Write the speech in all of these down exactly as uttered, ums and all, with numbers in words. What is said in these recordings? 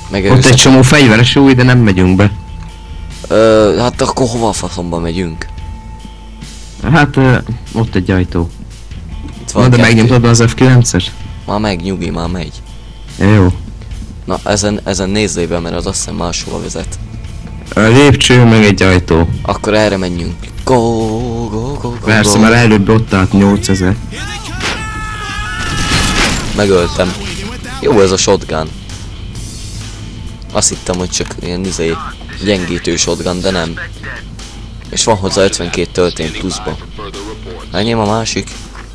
Ott egy csomó fegyveres új, de nem megyünk be. Ö, hát akkor hova a faszomba megyünk? Hát ö, ott egy ajtó. Na, de megnyomtad az F kilences? Már meg, nyugi, már megy. Jó. Na, ezen, ezen nézzél be, mert az azt hiszem máshova vezet. A lépcső, meg egy ajtó. Akkor erre menjünk. Go, go, go, go, persze, go. mert előbb ott állt nyolcezer. Megöltem. Jó ez a shotgun. Azt hittem, hogy csak ilyen izé gyengítő shotgun, de nem. És van hozzá ötvenkét töltény pluszba. Enyém a másik.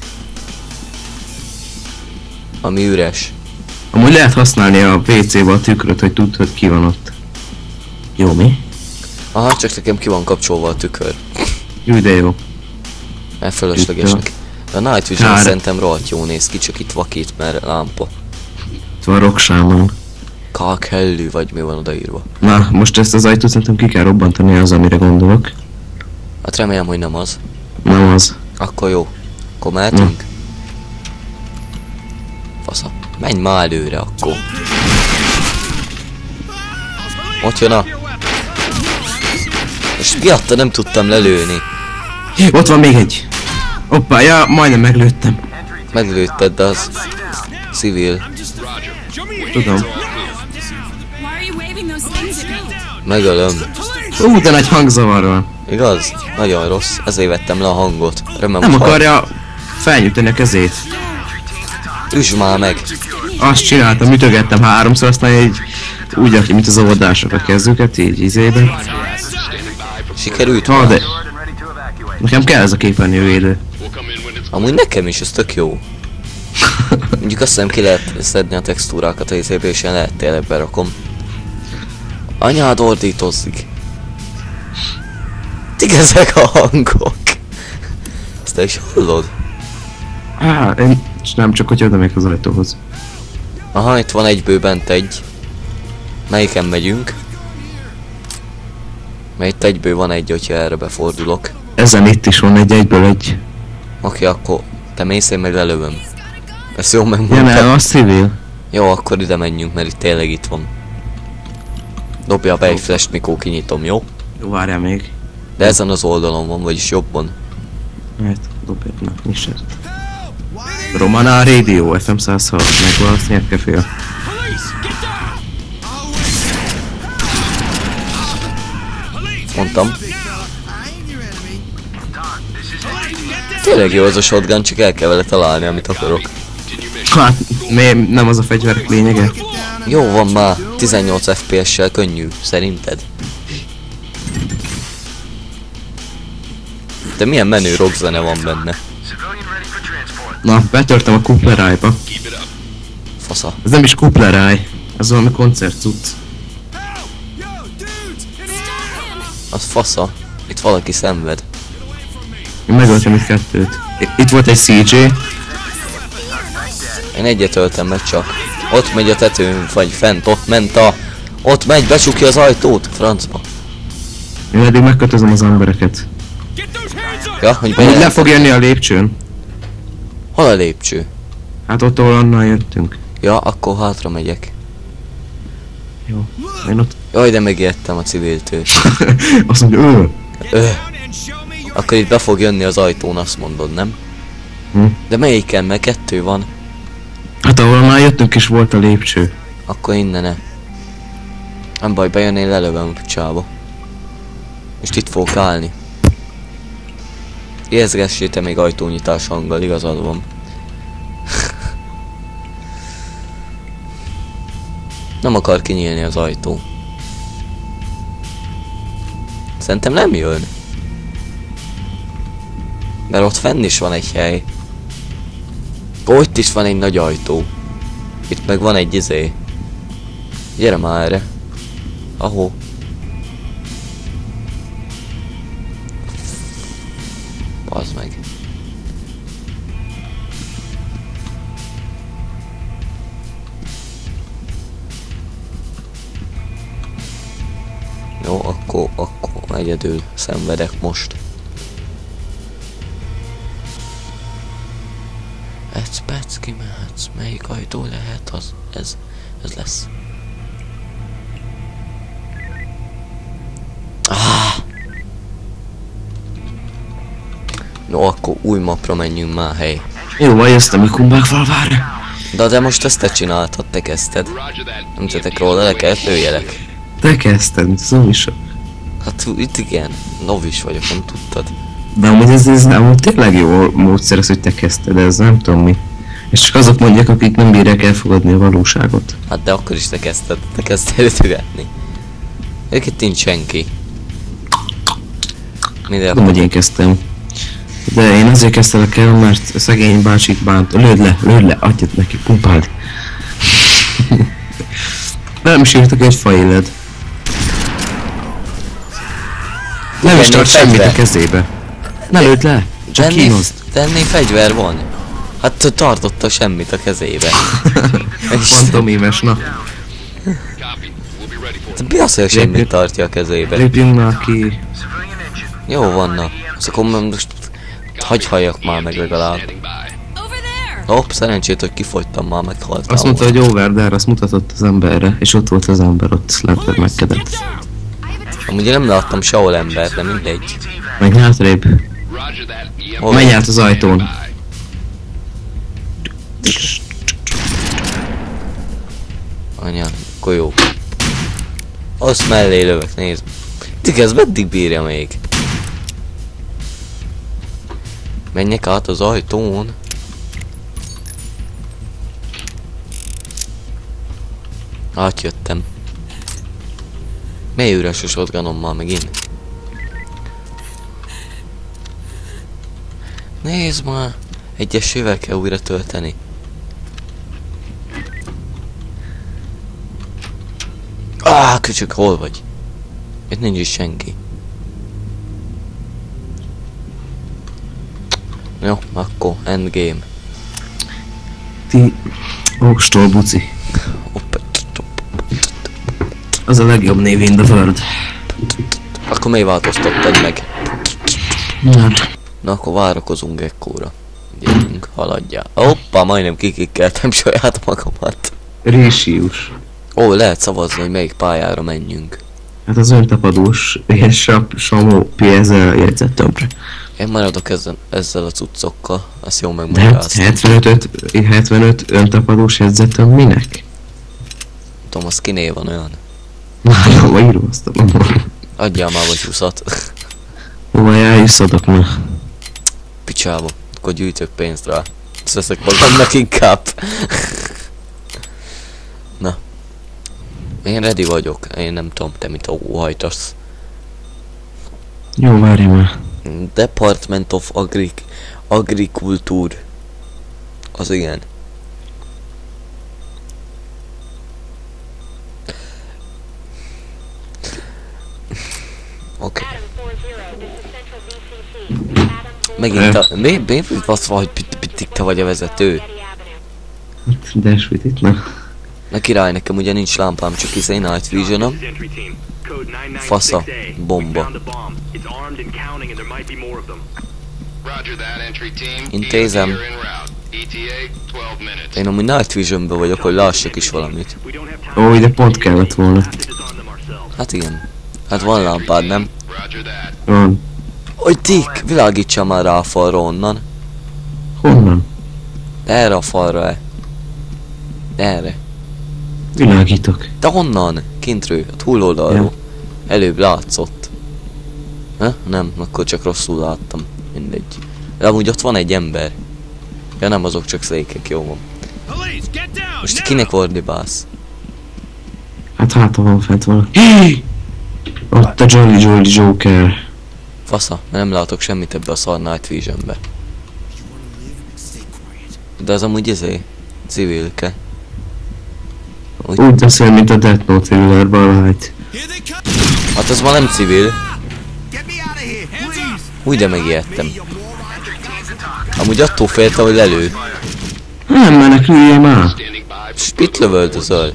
Ami üres. Amúgy lehet használni a vé cé-be a tükröt, hogy tudd, hogy ki van ott. Jó, mi? Aha, csak nekem ki van kapcsolva a tükör. Jó, de jó. Mert fölöslegesnek. A Night Vision szerintem rohadt jó néz ki, csak itt vakít, mert lámpa. Itt van Rocksámon. Kákhellű, vagy mi van odaírva. Na, most ezt az ajtót szerintem ki kell robbantani, az, amire gondolok. Hát remélem, hogy nem az. Nem az. Akkor jó. Akkor mehetünk? Fasza. Menj már előre akkor. Ott jön a... És miatta nem tudtam lelőni. Ott van még egy. Hoppá, ja, majdnem meglőttem. Meglőtted, de az... civil. Tudom. Megölöm. Ú, de nagy hangzavar van. Igaz? Nagyon rossz. Ezért vettem le a hangot. Remélem, nem akarja felnyújtani a kezét. Üsd már meg. Azt csináltam, ütögettem háromszor, aztán így úgy, aki mint az óvodások a kezüket, így izében. Sikerült ha, de... Nekem kell ez a képernyővédő. Amúgy nekem is, ez tök jó. Mondjuk azt hiszem ki lehet szedni a textúrákat a izébe, és én lehet tényleg berakom. Anyád ordítozik. Tik ezek a hangok. Ezt te is hallod? Á, én nem csak, hogy oda megyek az ajtóhoz. Aha, itt van egyből bent egy. Melyiken megyünk? Mert itt egyből van egy, hogyha erre befordulok. Ezen itt is van egy, egyből egy. Oké, akkor te mész, én meg lelövöm. Ezt jól megmondtam. Ja, nem, az civil. Jó, akkor ide menjünk, mert itt tényleg itt van. Dobja be egy flash, mikor kinyitom, jó? Jó, várjál még. De ezen az oldalon van, vagyis jobban. Hát, dobja, na, nyissd el. Romana Radio, F M száz hat, megválasztják kefél. Mondtam. Tényleg jó az a shotgun, csak el kell vele találni, amit akarok. Hát, miért nem az a fegyverek lényege? Jó van már, tizennyolc F P S-sel könnyű, szerinted? De milyen menő rockzene van benne? Na, betörtem a kuplerájba. Fasza. Ez nem is kupleráj, ez valami koncertcucc. Az fasza. Itt valaki szenved. Én megöltem itt kettőt. Itt volt egy cé jé. Én egyet öltem meg csak. Ott megy a tetőn, vagy fent, ott ment a... Ott megy, becsukja az ajtót, francba. Én eddig megkötözöm az embereket. Ja, hogy Hogy le fog jönni a lépcsőn. Hol a lépcső? Hát ott, ahol annál jöttünk. Ja, akkor hátra megyek. Jó, én ott... Jaj, de megijedtem a civiltől. Azt mondja, ő. Ö. Akkor itt be fog jönni az ajtón, azt mondod, nem? Hm. De melyiken? Mert kettő van. Hát ahol már jöttünk is volt a lépcső. Akkor innene. Nem baj, bejön, én lelövöm a picsába. És itt fogok állni. Érzgessél te még ajtónyitás hanggal, igazad van. Nem akar kinyílni az ajtó. Szerintem nem jön. Mert ott fenn is van egy hely. Ó, itt is van egy nagy ajtó. Itt meg van egy izé. Gyere már erre. Ahó. Bazd meg. Jó, akkor, akkor egyedül szenvedek most. Egy perc kimehetsz, melyik ajtó lehet az? Ez, ez lesz. No, akkor új mapra menjünk már, hely. Jó, vagy ezt a Mikumbák falvára. De, de most ezt te csináltad, te kezdted. Nem tettek róla, le kellett lőjelek. Te kezdted, mint az omisok. Hát itt igen, novis vagyok, nem tudtad. De amúgy ez, ez amúgy tényleg jó módszer az, hogy te kezdted, ez nem tudom mi. És csak azok mondják, akik nem bírják elfogadni a valóságot. Hát de akkor is te kezdted, te kezdted ütögetni. Ők nincs senki. Minden Nem, hogy én kezdtem. De én azért kezdtelek el, mert a szegény bácsit bánt. Lőd le, lőd le, adjad neki, pumpáld. Nem is írtak egy failled. Nem is tart semmit a kezébe. Ne lőd le, csak kínozd. De ennél fegyver van. Hát tartotta semmit a kezébe. Fantomímes, na. Mi az, hogy semmit tartja a kezébe? Lépjünk már ki. Jó van, na. Az akkor most hagyj halljak már meg legalább. Hopp, szerencsét, hogy kifogytam már, meghaltam. Azt mondta, hogy over there, azt mutatott az emberre, és ott volt az ember, ott Slender megkedett. Amúgy nem láttam sehol embert, de mindegy. Menj hátrébb. Menj át az ajtón. Anya, akkor jó. Azt mellé lövök, nézd. Tik, ez meddig bírja még? Menjek át az ajtón. Átjöttem. Mely üres a shotgunom már megint? Nézd már! Egyesével kell újra tölteni. Áh, köcsök, hol vagy? Itt nincs is senki. Jó, akkor endgame. Ti... Okstól, buci. Az a legjobb név in the world. Akkor miért változtattad meg? Nem. Na, akkor várakozunk ekkora. Gyerünk, haladjál. Hoppa, majdnem kikikkeltem saját magamat. Résius. Ó, lehet szavazni, hogy melyik pályára menjünk. Hát az öntapadós, ilyen sap, samó, pénzzel jegyzett többre. Én maradok ezzel, ezzel a cuccokkal, azt jól De megmagyaráztam. hetvenöt, hetvenöt öntapadós jegyzettem minek? Tudom, az kiné van olyan. Már hova írvasztom. Adjál már vagy húszat. Hova eljusszadok már? Picsába, akkor gyűjtök pénzt rá. Ezt veszek magamnak inkább. Na. Én ready vagyok, én nem tudom, te mit óhajtasz. Jó, várj már. Department of Agric... Agriculture. Az igen. Oké. Okay. Megint a... Mi? Mi? Azt van, hogy pittik te vagy a vezető. De esvít itt nem. Na király, nekem ugye nincs lámpám, csak izé Night Vision-om. Fasza, bomba. Intézem. Én amúgy Night Vision-ben vagyok, hogy lássak is valamit. Ó, ide pont kellett volna. Hát igen. Hát van lámpád, nem? Van. Hogy Dick, világítsa már rá a falra onnan. Honnan? Erre a falra-e? Erre. Világítok. De honnan? Kintről, a túloldalról. Ja. Előbb látszott. Ha? Nem, akkor csak rosszul láttam. Mindegy. De amúgy ott van egy ember. Ja nem, azok csak székek, jó van. Most kinek ordibálsz? Hát hátra van fent valaki. Ott a Jolly Jolly Joker. Fasza, nem látok semmit ebbe a szar Night Vision-be. De az amúgy izé, civilke. Úgy, Úgy beszél, mint a Death Note thrillerben a Light. hát az már nem civil. Úgy de megijedtem. Amúgy attól féltem, hogy lelő. Nem meneküljél már. Spit lövöldözöl.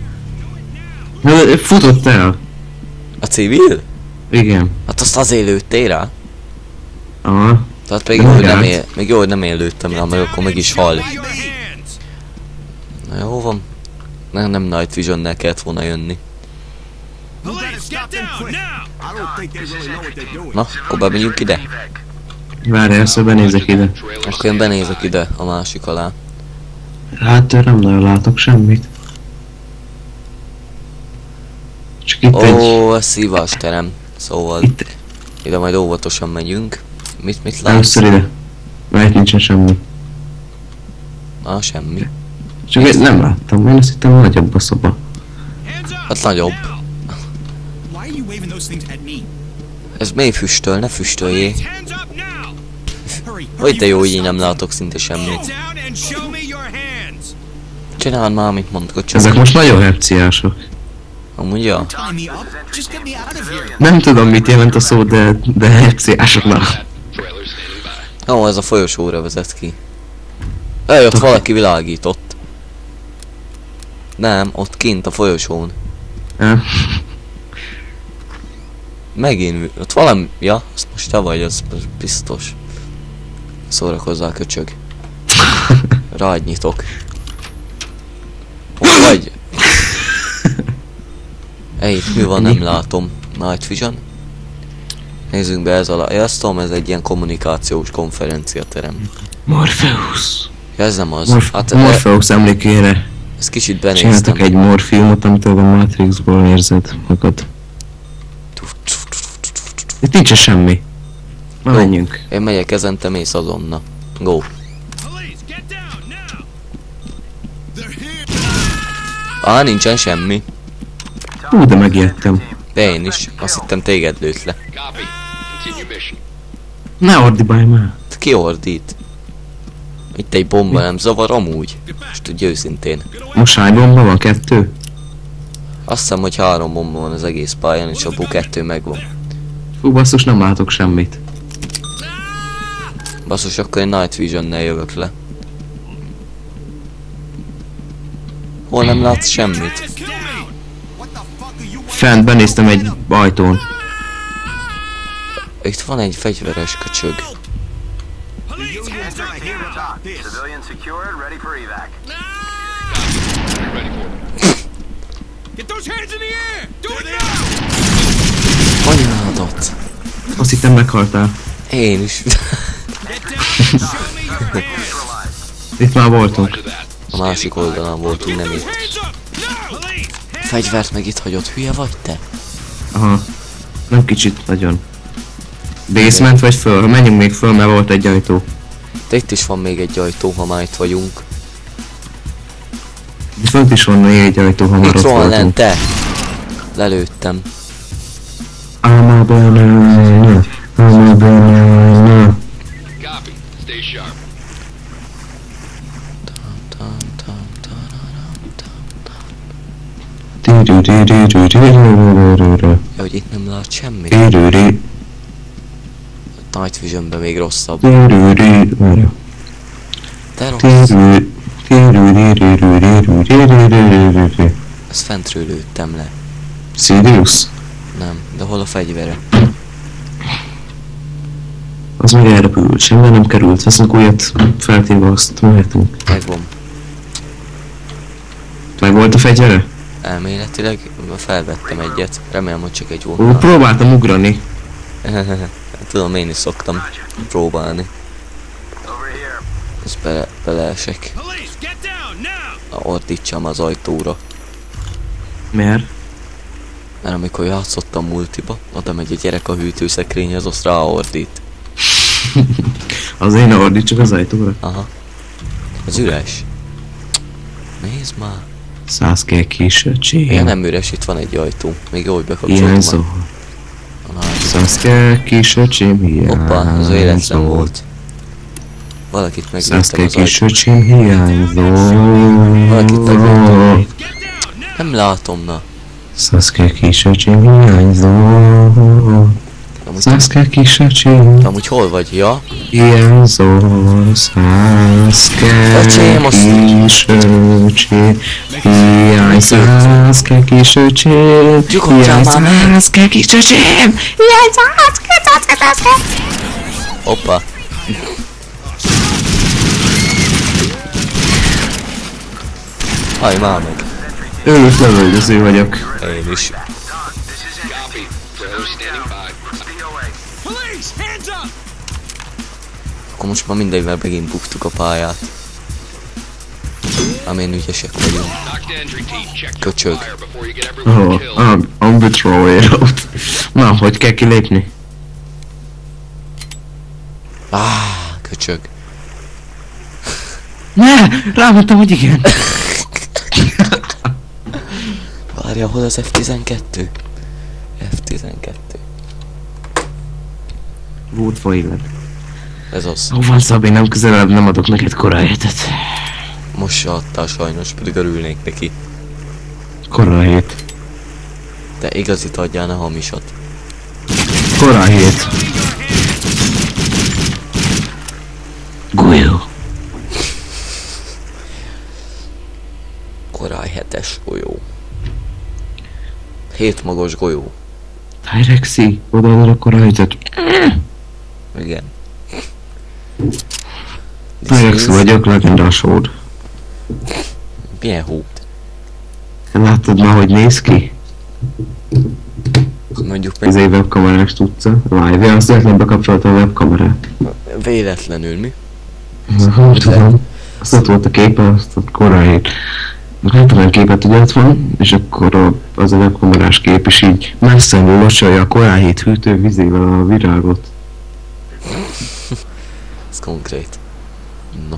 Futott el. A civil? Igen. Hát azt azért lőttél rá? Aha. Tehát még jó, hogy nem él, még jó, hogy nem én lőttem rá, meg akkor meg is hal. Na jó van. Nem, nem Night Vision-nel kellett volna jönni. Na, akkor bemegyünk ide. Várj, először benézek ide. Akkor én benézek ide a másik alá. Hát nem nagyon látok semmit. Csak itt Ó, egy... oh, ez szívás terem. Szóval Itt... ide majd óvatosan megyünk. Mit, mit látsz? Először ide. Mert itt nincsen semmi. Ah, semmi. Csak én nem láttam, én azt hittem nagyobb a szoba. Hát nagyobb. Ez mély füstöl, ne füstöljé. Hogy de jó, hogy én nem látok szinte semmit. Csináld már, amit mondok, csak. Ezek most nagyon herciások. Amúgy ja. Nem tudom mit jelent a szó, de, de herciásoknak. Ó, ez a folyosóra vezet ki. Ej, ott valaki világított. Nem, ott kint a folyosón. Ja. Megint, ott valami, ja, azt most te vagy, az, az biztos. Szórakozzál, köcsög. Rád nyitok. Hol vagy? Ej, itt mi van, nem látom. Night Vision. Nézzünk be ez alá. Ja, ezt tudom, ez egy ilyen kommunikációs konferenciaterem. Morpheus. Ja, ez nem az. Morf Hát, Morpheus emlékére. ez kicsit benéztem. Csináltak egy morfiumot, amit a Matrixból érzed magad. Itt nincs semmi. Na Jó. menjünk. Én megyek ezen, te mész azonna. Go. Á, nincsen semmi. Hú, de megijedtem. De én is. Azt hittem téged lőtt le. Ne ordibálj már. Ki ordít? Itt egy bomba nem zavar amúgy. Most tudja őszintén. Most hány bomba van? Kettő? Azt hiszem, hogy három bomba van az egész pályán, és abból kettő megvan. Fú, basszus, nem látok semmit. Basszus, akkor én Night Vision-nel jövök le. Hol nem látsz semmit? Fent benéztem egy ajtón. Itt van egy fegyveres köcsög. Anyádat! Azt hittem meghaltál. Én is. Itt már voltunk. A másik oldalon voltunk, nem itt. Fegyvert meg itt hagyott, hülye vagy te? Aha. Nem kicsit, nagyon. Basement vagy föl? Menjünk még föl, mert volt egy ajtó. De itt is van még egy ajtó, ha már itt vagyunk. De fönt is van még egy ajtó, ha már Itt ott van lent, voltunk. te! Lelőttem. I'm a banana, I'm a banana. Copy. Stay sharp. Ja, hogy itt nem lát semmi. Diriri, Night Visionben még rosszabb. diriri, várja. De rossz. Diriri, diriri. Ezt fentről lőttem le. Sirius? Nem, de hol a fegyvere? Az meg elrepült, semmi nem került. Veszünk újat, feltéve azt mehetünk. Megvan. Meg volt a fegyvere? Elméletileg felvettem egyet. Remélem, hogy csak egy Ó, vonal. próbáltam ugrani. Tudom, én is szoktam próbálni. Ezt bele, beleesek. Ordítsam az ajtóra. Miért? Mert amikor játszottam multiba, oda megy a gyerek a hűtőszekrényhez, azt ráordít. Az én ordítsuk az ajtóra. Aha. Ez üres. Nézd már. Sasuke kis öcsém. Ja, nem üres, itt van egy ajtó. Még jó, hogy bekapcsoltam. Hiányzó. már. Sasuke kis öcsém hiányzó. Hoppá, az életlen volt. Valakit megöltem Sasuke az kis ajtó. öcsém hiányzó. Valakit megöltem. Nem látom, na. Sasuke kis öcsém hiányzó. Amúgy, Sasuke kis öcsém amúgy hol vagy? Ja? hiányzó. Sasuke Öcsém, azt- kis öcsém hiányzó. Sasuke kis öcsém Nyugodjál már meg! Sasuke kis öcsém hiányzó. Sasuke, Sasuke, Sasuke. Hoppa. Haj, már meg. Őrült lövöldöző vagyok. Én is. Copy. Trailer standing by. Akkor most már mindenvel megint buktuk a pályát. Amilyen ügyesek vagyunk. Köcsög. Oh, I'm, I'm the thrower. Na, hogy kell kilépni? Ah, köcsög. Ne! Rámondtam, hogy igen! Várja, hol az F tizenkettő? F tizenkettő. Volt failet. Ez az. Hol van Szabi, nem közelebb, nem adok neked koráhétet. Most se adtál sajnos, pedig örülnék neki. Korahét. De igazit adjál, ne hamisat. Korahét. Golyó. Korály hetes golyó. Hét magos golyó. Tyrexi, odaadod a korahétet. Igen. Tyrex vagyok, legendás hód. Milyen hód? Láttad ma, hogy néz ki? Mondjuk meg Ez egy webkamerás tudca. Live-ja, azt lehetne bekapcsolta a webkamerát. véletlenül mi? Nem tudom. Azt ott volt a képe, azt a korahét. Hát olyan képet ugye ott van, és akkor a, az a webkamerás kép is így messzenül locsolja a koráhét hűtő vizével a virágot. Ez konkrét. No.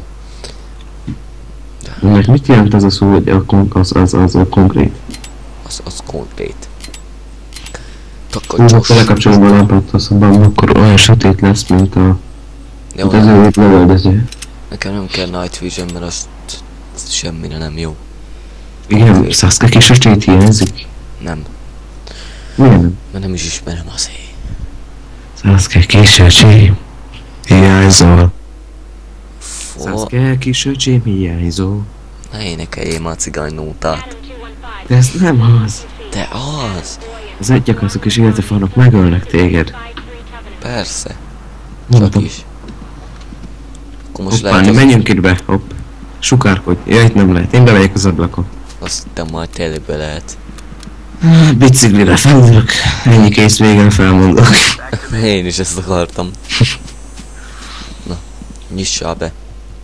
Mert mit jelent az a szó, hogy a kon- az, az, az a konkrét? Az, az konkrét. Hú, Takacsos. ha lekapcsolom a lámpát, azonban akkor olyan sötét lesz, mint a... Jó, mint az nem, őt lövöldöző. nekem nem kell Night Vision, mert az, az semmire nem jó. Igen, Sasuke kis sötét hiányzik. Nem, Miért nem? mert nem is ismerem azért. Sasuke kis öcsém, hiányzol. Fo... Sasuke kis öcsém, hiányzol. Ne énekeljél már cigánynótát. De ez nem az. De az! Az egyakaszok és életefanok megölnek téged. Persze. Csak Mondtam. is. Akkor most Hoppá, lehet az... menjünk itt be, hopp. Sukárkodj. Ja, itt nem lehet. Én bemegyek az ablakon. Azt hittem majd tényleg be lehet. Biciklire felülök. Ennyi kész végén felmondok. Én is ezt akartam. Na, nyissál be.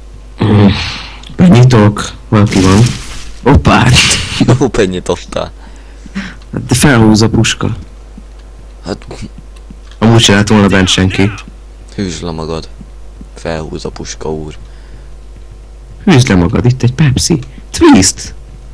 Benyitok. Valaki van. Hoppá. Ó, nyitottál. Hát de felhúz a puska. Hát, Amúgy se lehet volna bent senki. hűzd le magad. Felhúz a puska úr. Hűzd le magad, itt egy Pepsi. Twist.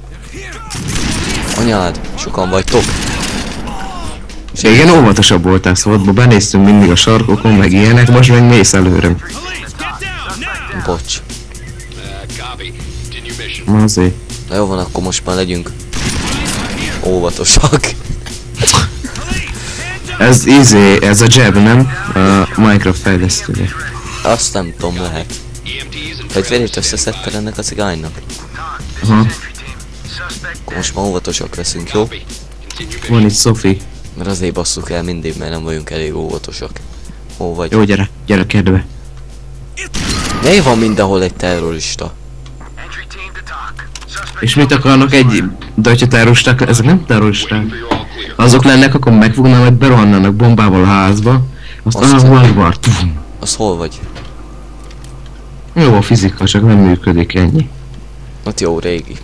Anyád, sokan vagytok. És igen, óvatosabb voltál, szóval benéztünk mindig a sarkokon, meg ilyenek, most meg mész előrem. Bocs. Uh, copy. Continue mission. Ma azért. Na jó van, akkor most már legyünk óvatosak. Ez izé, ez a Jab, nem? A Minecraft fejlesztője. Azt nem tudom, lehet. E M Ts and Vagy vérét összeszedted ennek a cigánynak? Aha. Akkor most már óvatosak leszünk, jó? copy. Continue mission. Van itt Sophie. Mert azért basszuk el mindig, mert nem vagyunk elég óvatosak. Hol vagy? Jó, gyere, gyere kedve. Miért van mindenhol egy terrorista? És mit akarnak egy... De hogyha terroristák, ezek nem terroristák. You're all clear. Azok lennek, akkor megfognám, hogy berohannának bombával a házba. Azt Azt- ah, van, van. Az hol vagy? Jó a fizika, csak nem működik ennyi. Ott jó, régi.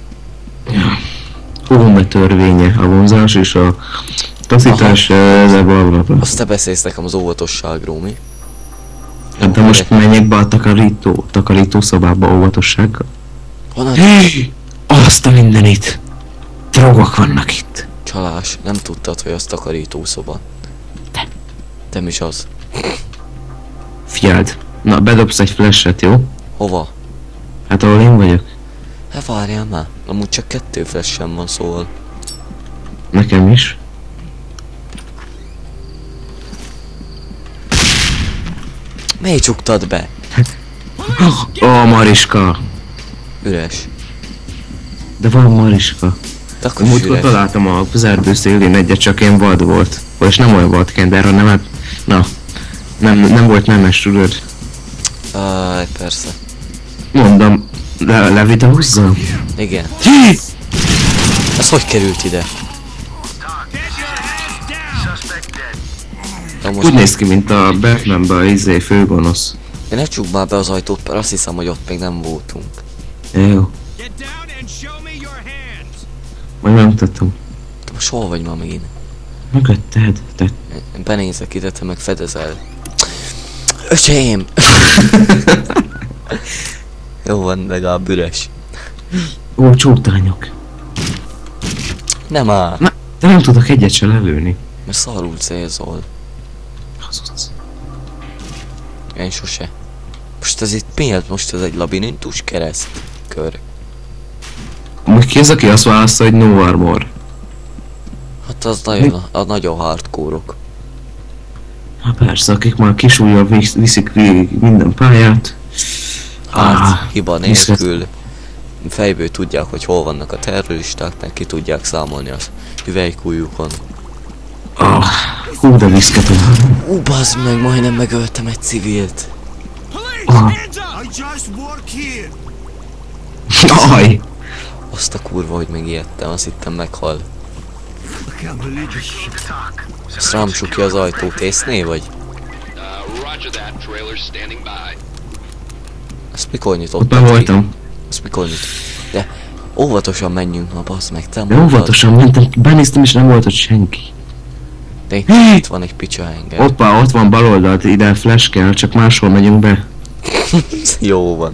Ohme törvénye, a vonzás és a taszítás, de blablabla. Azt te beszélsz nekem az óvatosságról, mi? Hát de most menjek be a takarító, takarító szobába óvatossággal. Honnan? Azt a mindenit! Drogok vannak itt. Csalás. Nem tudtad, hogy az takarítószoba. De. Nem is az. Figyeld. Na, bedobsz egy flashet, jó? Hova? Hát ahol én vagyok. Hát várjál már. Amúgy csak kettő flash sem van, szóval. Nekem is. Miért csuktad be? Ó, oh, Mariska. Üres. De van Mariska. De akkor is Múltkor üres. találtam a Zerbő szélén egyet, csak én vad volt. És nem olyan vad kender, hanem hát... Na. Nem, nem volt nemes, tudod. Áj, persze. Mondom, le, levideózzam? Igen. Ez hogy került ide? Na most Úgy néz ki, mint a Batmanben a izé főgonosz. De ne csukd már be az ajtót, mert azt hiszem, hogy ott még nem voltunk. Jó. Majd megmutatom. Te most hol vagy ma megint? Mögötted, te... Én benézek ide, te meg fedezel. Öcsém! Jó van, legalább üres. Ó, csótányok. Nem áll. Na, de nem tudok egyet se lelőni. Mert szarul célzol. Hazudsz. Én sose. Most ez itt miért? Most ez egy labirintus kereszt kör. Most ki az, aki azt választa, hogy no armor? Hát az nagyon, a nagyon hardcore-ok. Hát persze, akik már kisújjal visz, viszik végig minden pályát. Hát, Ah, hiba nélkül fejből tudják, hogy hol vannak a terroristák, meg ki tudják számolni az üvelykújjukon. Ah, hú, de viszketem. Ú, bazd meg, majdnem megöltem egy civilt. Ah. Aj! Azt a kurva, hogy megijedtem, azt hittem meghal. Azt rám csukja az ajtót, észné vagy? Uh, roger that. Trailer standing by. Ezt mikor Ott nyitottam már ki? voltam. Ezt mikor nyit? De óvatosan menjünk ma, bazd meg, te De mondtad. óvatosan mentem, benéztem és nem volt ott senki. De itt, itt van egy picsa engem. Hoppá, ott van bal oldalt, ide flash kell, csak máshol megyünk be. Jó van.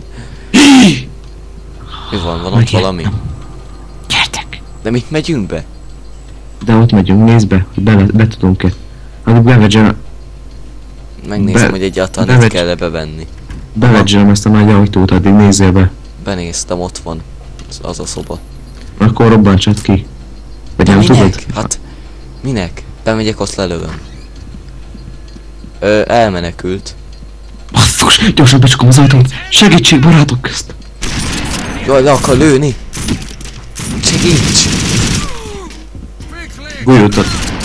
Mi van, van ott Megijedtem. valami? Gyertek! De mit megyünk be? De ott megyünk, nézd be, hogy be, be tudunk-e. Addig bevegyem, Megnézem, Be- hogy egyáltalán bevegy- itt kell-e bevenni. bevegyem ezt a nagy ajtót, addig nézzél be. Benéztem, ott van. Az- Az a szoba. Akkor robbantsad ki. Vagy De nem minek? tudod? Hát, minek? Bemegyek, azt lelövöm. Ö, elmenekült. Basszus, gyorsan becsukom az ajtót. Segítség, barátok közt. Jaj, le akar lőni! Segíts! Gulyutat.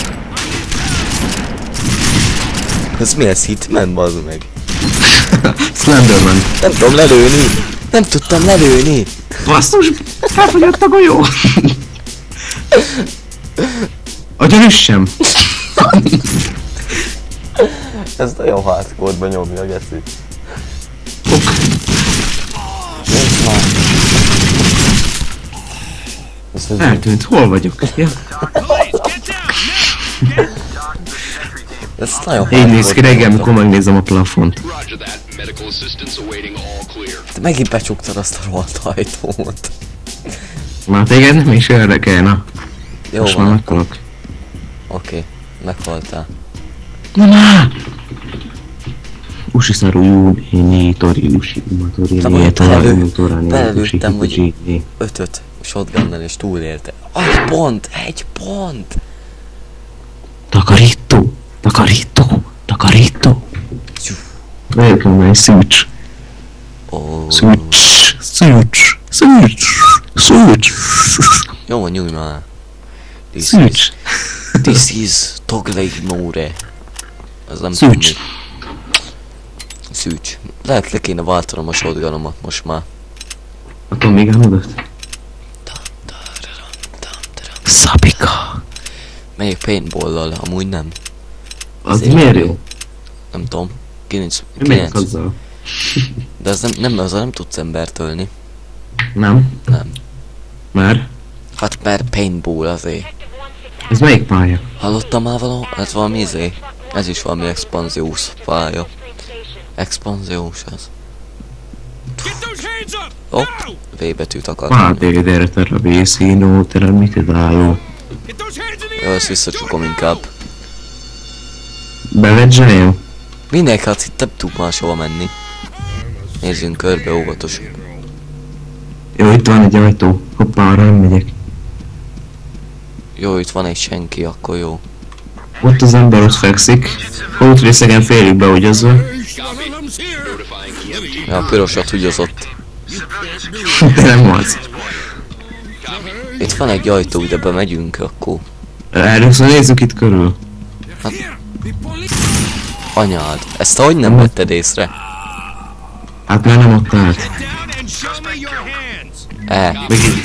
Ez mi ez? Hitman, bazd meg? Slenderman. Nem tudom lelőni! Nem tudtam lelőni! Basszus, elfogyott a golyó. Agyon üssem. Ez nagyon hardcore-ba nyomja, geci. Ok. Nézd már! Ez az Eltűnt, hol vagyok? Ja. Ez nagyon Így néz ki reggel, nyomta. amikor megnézem a plafont. Roger that. Medical assistance awaiting all clear. Te megint becsuktad azt a rohadt ajtót. Már téged nem is érdekel, na. Jó Most már van, meghalok. oké. Meghaltál. Na már! Usi szaru júni, tori, usi, umatori, Te nie, vagy tori, belelő- umatorani, usi, belelőttem, hogy- hituji. Ötöt shotgunnal és túlélte. Egy pont! Egy pont! Takarító, takarító, takarító. Bejöttem egy szűcs. Ó, Szűcs, szűcs, szűcs, szűcs, jó van, nyújj már. This is, szűcs. this is Toglei-More. Az nem tudom Szűcs. mi. Szűcs. Lehet le kéne váltanom a shotgunomat most már. Akkor még elmondott? Szabika. Melyik paintball-lal, amúgy nem. Az Azért miért jó. jó? Nem tudom. kilenc. Mi megyek kilenc. azzal? De az nem, nem, azzal nem tudsz embert ölni. Nem? Nem. Már? Hát mert paintball azért. Ez melyik pálya? Hallottam már valami? Ez valami izé. Ez is valami expanziós pálya. Expanziós az. Hopp, V betűt akartam. Pádédere terra vészínó, terra mit dáló. Jó, ezt visszacsukom inkább. Bevedzseljem? Minek? Hát itt nem tudunk máshova menni. Nézzünk körbe, óvatosan. Jó, itt van egy ajtó. Hoppá, arra nem megyek. Jó, itt van egy senki, akkor jó. Ott az ember ott fekszik. Hótrészegen félig beúgyazva. Copy. Notifying E M T. Ja, a pirosat húgyozott. De nem az. Itt van egy ajtó, ide bemegyünk, akkor. Először nézzük itt körül. Anyád, ezt ahogy nem vetted észre? Hát már nem ott állt. E,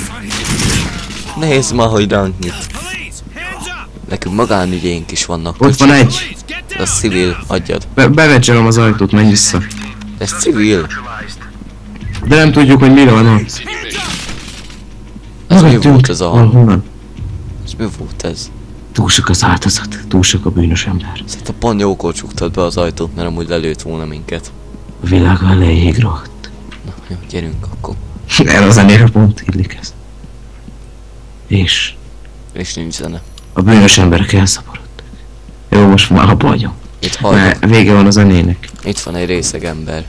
nézd már, hogy ránk nyit. Nekünk magánügyeink is vannak. Ott van egy. A civil, adjad. Be bevedzselem az ajtót, menj vissza. Ez civil. De nem tudjuk, hogy mire van ott. Ez mi Elvettünk volt ez a... valahonnan. Ez mi volt ez? Túl sok az áldozat, túl sok a bűnös ember. Szerintem pont jókor csuktad be az ajtót, mert amúgy lelőtt volna minket. A világ elejéig rohadt. Na jó, gyerünk akkor. Erre a zenére pont illik ez. És És nincs zene. a bűnös emberek elszaporodtak. Jó, most már abba hagyom. Itt hallom. Mert vége van a zenének. Itt van egy részeg ember.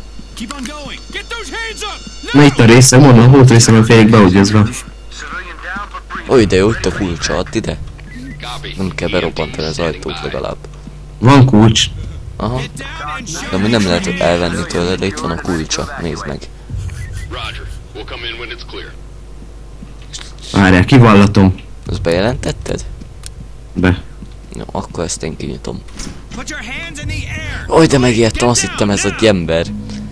Na itt a része, mondom, a holt része van félig beúgyozva. Oly, de jó, itt a kulcsa, add ide. Nem kell berobbantani az ajtót legalább. Van kulcs. Aha. De mi nem lehet elvenni tőle, de itt van a kulcsa. Nézd meg. Roger. We'll come in when it's clear. Várjál, kivallatom. Ezt bejelentetted? Be. Jó, akkor ezt én kinyitom. Oly, de megijedtem, azt hittem ez egy ember.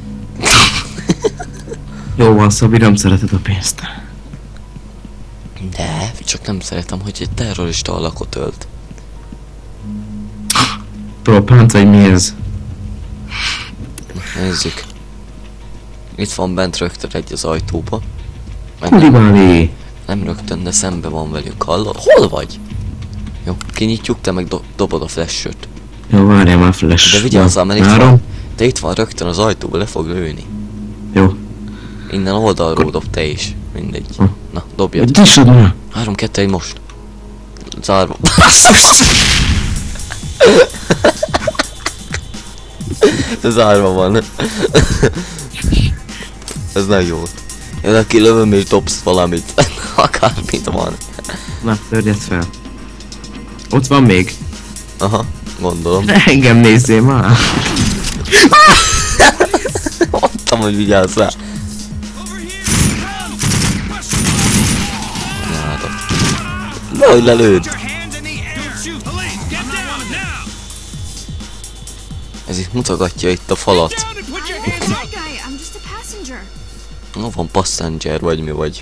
Jó van, Szabi, nem szereted a pénzt. De, csak nem szeretem, hogy egy terrorista alakot ölt. Propánc, vagy mi ez? Na, nézzük. Itt van bent rögtön egy az ajtóba. Meg nem, Kulibáli! nem rögtön, de szembe van velünk. Hallod? Hol vagy? Jó, kinyitjuk, te meg do dobod a flash-öt. Jó, várjál már, flash. De vigyázzál, mert itt Várom. van. De itt van rögtön az ajtóba, le fog lőni. Jó. Innen oldalról dob te is. Mindegy. Hm. Na, dobjad. Disod már! három kettő egy most. Zárva. Zárva van. Ez nem jó. Én aki lövöm és dobsz valamit. Akármit van. Na, törjed fel. Ott van még. Aha, gondolom. Ne engem nézzél már. Mondtam, hogy vigyázz rá. Nehogy lelőd. Ez itt mutogatja itt a falat. No, van passenger vagy mi vagy.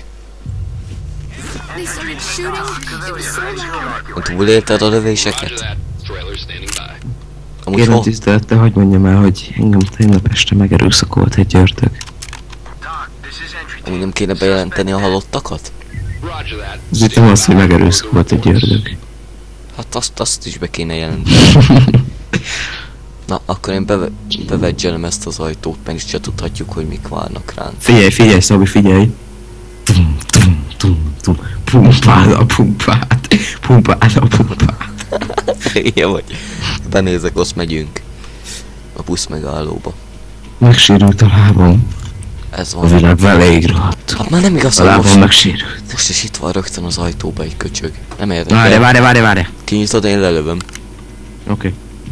Túlélted a lövéseket? Roger that. Trailer standing by. Amúgy Kérem hol? tisztelettel, hogy mondjam el, hogy engem tegnap este megerőszakolt egy györtök. Amúgy nem kéne bejelenteni a halottakat? Roger that. Ez itt nem az, hogy megerőszakolt egy györtök. Hát azt, azt is be kéne jelenteni. Na, akkor én beve bevegyelem ezt az ajtót, mert is se tudhatjuk, hogy mik várnak ránk. Figyelj, figyelj, Szabi, figyelj! Tum, tum, tum, tum. Pumpáld a pumpát! Pumpáld a pumpát! Ilyen vagy. Benézek, azt megyünk. A busz megállóba. Megsérült a lábam. Ez A van. világ veleig rohadt. Hát már nem igaz, A hogy lábam most, megsérült. most is itt van rögtön az ajtóba egy köcsög. Nem Várj, érdekel. várj, várj, várj! Kinyitod, én lelövöm. Oké.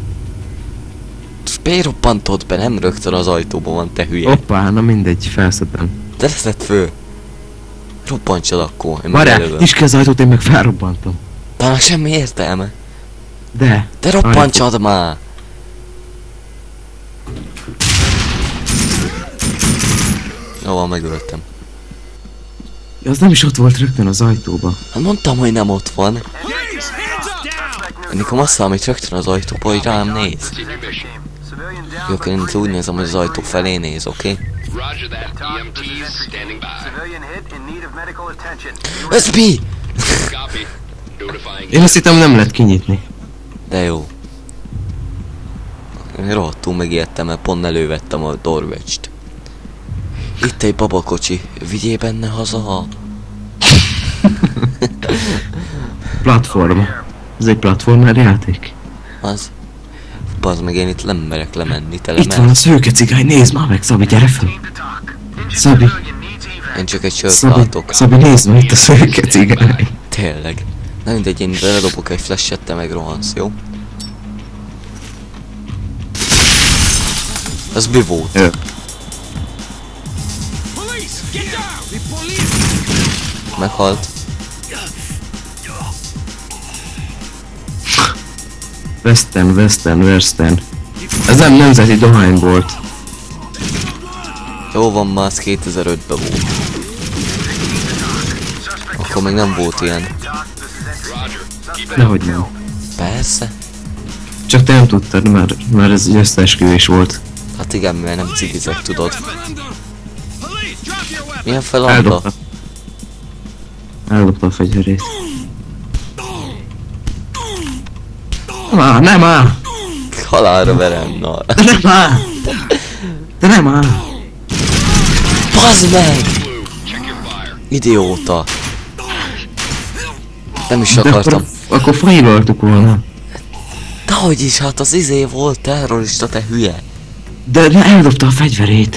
Miért robbantod be? Nem rögtön az ajtóban van, te hülye. Hoppá, na mindegy, felszedem. De leszed fő. Robbantsad akkor, én Várjál, megelövöm. nyisd ki az ajtót, én meg felrobbantom. De annak semmi értelme. De. De robbantsad már! Jó, van, megöltem. Az nem is ott volt rögtön az ajtóba. Hát mondtam, hogy nem ott van. Nekem azt számít rögtön az ajtóba, hogy rám néz. Jó, akkor én úgy nézem, hogy az ajtó felé néz, oké? Okay? Roger that. E M Ts standing by. Ez mi? Copy. Notifying. Én azt hittem, nem lehet kinyitni. De jó. Én rohadtul megijedtem, mert pont elővettem a Dorwatch-t. Itt egy babakocsi, vigyél benne haza. Platform. Ez egy platformer játék. Az. Bazd meg, én itt nem merek lemenni, te Itt van a lemersz. szőke cigány, nézd már meg, Szabi, gyere fel. Szabi, Én csak egy sört Szabi, látok. Szabi, nézd meg itt a szőke cigány. Tényleg. Na mindegy, én beledobok egy flashet, te meg rohansz, jó? Ez mi volt? Ö. Meghalt. Western, Western, Western. Ez nem nemzeti dohány volt. Jó van, már az kétezer-ötben volt. Akkor még nem volt ilyen. Nehogy nem. Persze. Csak te nem tudtad, mert, mert ez egy összeesküvés volt. Hát igen, mert nem cigizek, tudod. Milyen feladta? Eldobta. Eldobta a fegyverét. Nem áll, nem áll! Halálra verem, na. De nem áll! De nem áll! Bazd meg! Check your fire. Idióta. Nem is De akartam. akkor, akkor failoltuk volna. Dehogy is, hát az izé volt terrorista, te hülye. De ne eldobta a fegyverét.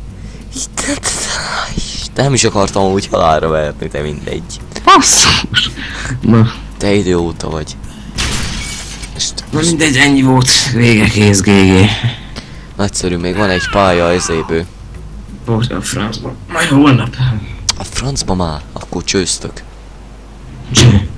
De nem is akartam úgy halálra verni, de mindegy. Basszus! Na, Te idióta vagy. Most, na mindegy, ennyi volt. Vége, kész, gé gé. nagyszerű, még van egy pálya ezéből. Volt a francban. Majd holnap. A francba már, akkor csőztök. Cső.